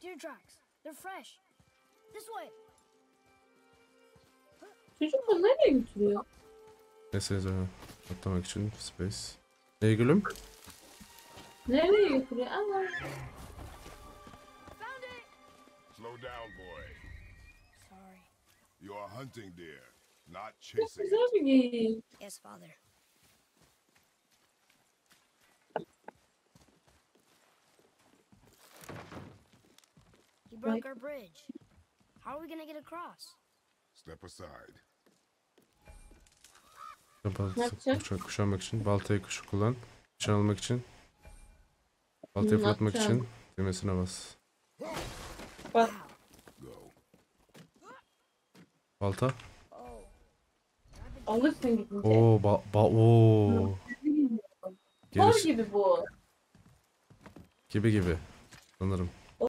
deer tracks. They're fresh. This way. Çocuk bunu nereye götürüyor? Neyse atlamak için space. Ey gülüm. Nereye götürüyor? Ama. Slow down, boy. Sorry. You are hunting deer, not Çok chasing güzel it. bir geyik. Yes, Father. He broke our bridge. How are we gonna get across? Step aside. Baltayı kuşanmak için baltayı kullan. Nişan almak için. Baltayı fırlatmak için düğmesine bas. Bak. Go. Balta. Alırsın gidince. Oo oo. Kor gibi bu. Gibi sanırım.